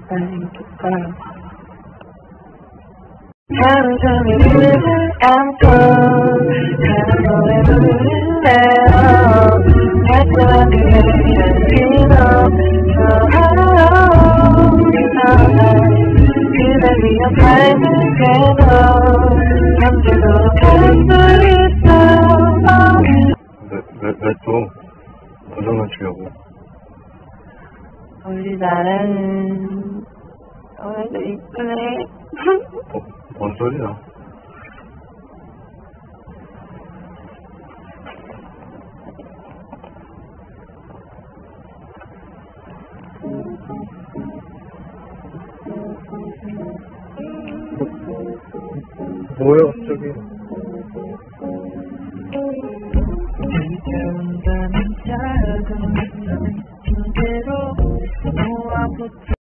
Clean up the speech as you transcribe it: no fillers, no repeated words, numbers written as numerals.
기다릴까. 하루 종일 눈을 감고 하는 노래 부르네요. 달콤한 그대의 피로 그댈 위한 삶을 깨도 언제도 갈 수 있어. 왜 또 도전을 주려고? 우리나라는 오늘도 이쁘네. 뭔 소리야? 뭐야 갑자기? 혼자는 작은 그대로 모아붙여